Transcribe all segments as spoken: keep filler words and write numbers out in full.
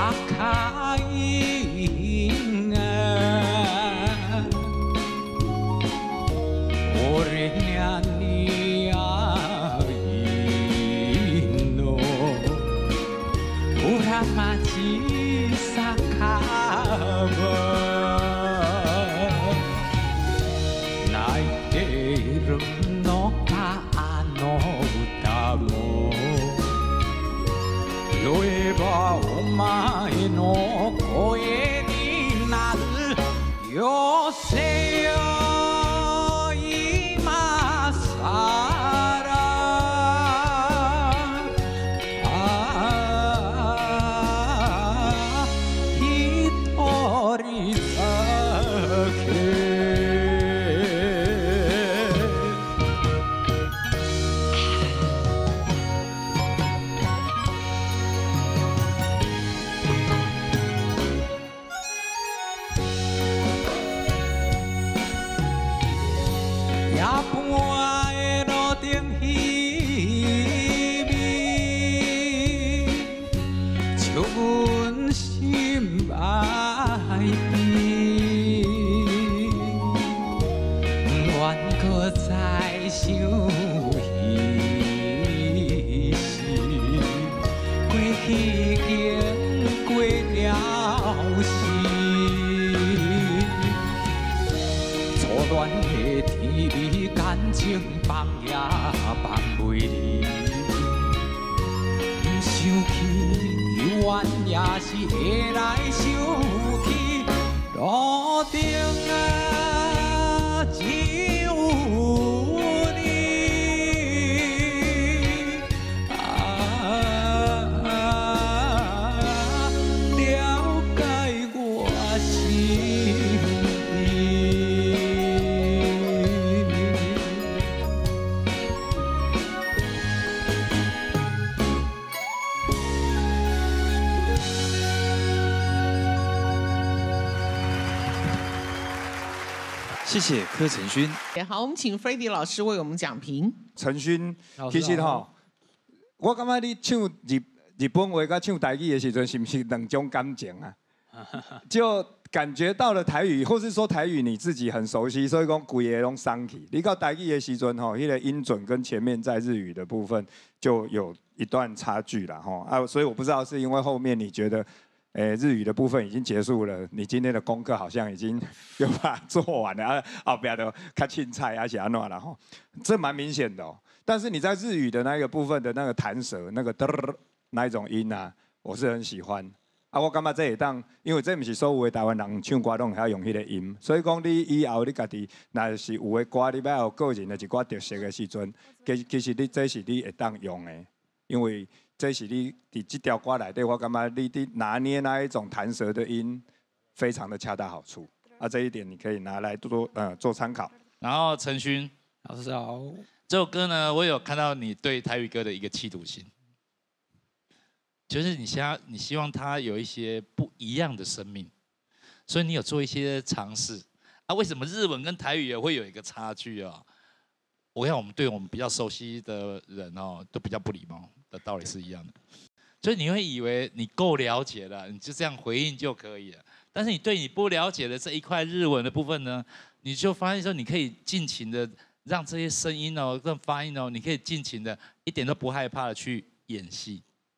谢谢柯承勋。 好，我们请 Freddie 老师为我们讲评。 承勋，其实吼，我感觉你唱日日本话甲唱台语的时阵，是不是两种感情啊？就感觉到了台语，或是说台语你自己很熟悉，所以讲规个拢送去。你到台语的时阵吼，迄个音准跟前面在日语的部分就有一段差距了吼啊，所以我不知道是因为后面你觉得。 诶，日语的部分已经结束了，你今天的功课好像已经有把它做完了，啊，后边的看青菜啊，写安怎了吼，这蛮明显的哦。但是你在日语的那个部分的那个弹舌，那个嘚那一种音啊，我是很喜欢。啊，我感觉这会当，因为这不是所有的台湾人唱歌拢会晓用迄个音，所以讲你以后你家己，若是有的歌你要有个人的一寡特色的时阵，其其实你这是你会当用的，因为。 这是你伫这条歌内底，我感觉你伫拿捏那一种弹舌的音，非常的恰到好处。啊，这一点你可以拿来多多呃做参考。 然后承勋老师好， 这首歌呢，我有看到你对台语歌的一个企图心，就是你想你希望它有一些不一样的生命，所以你有做一些尝试。啊，为什么日文跟台语也会有一个差距啊？我看我们对我们比较熟悉的人哦，都比较不礼貌。 的道理是一样的，所以你会以为你够了解了，你就这样回应就可以了。但是你对你不了解的这一块日文的部分呢，你就发现说，你可以尽情的让这些声音哦、跟发音哦，你可以尽情的，一点都不害怕的去演戏。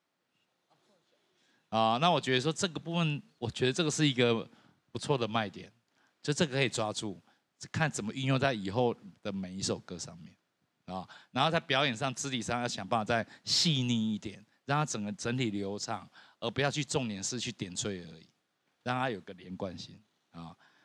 啊，那我觉得说这个部分，我觉得这个是一个不错的卖点，就这个可以抓住，看怎么运用在以后的每一首歌上面。 啊，然后在表演上、肢体上要想办法再细腻一点，让它整个整体流畅，而不要去重点是去点缀而已，让它有个连贯性啊。